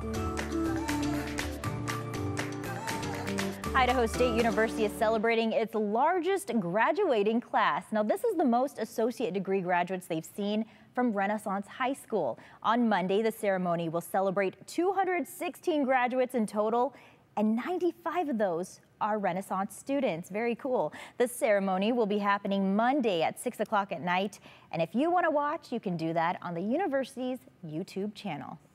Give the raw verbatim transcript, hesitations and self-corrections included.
Idaho State University is celebrating its largest graduating class. Now, this is the most associate degree graduates they've seen from Renaissance High School. On Monday, the ceremony will celebrate two hundred sixteen graduates in total, and ninety-five of those are Renaissance students. Very cool. The ceremony will be happening Monday at six o'clock at night. And if you want to watch, you can do that on the university's YouTube channel.